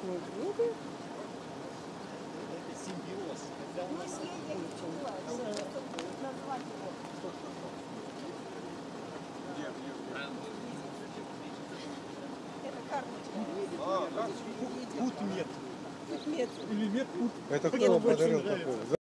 Медведи? Это симбиоз. Когда у нас Это карточка. Путмет. Путмет. Или медпут. Это кто вам подарил такой?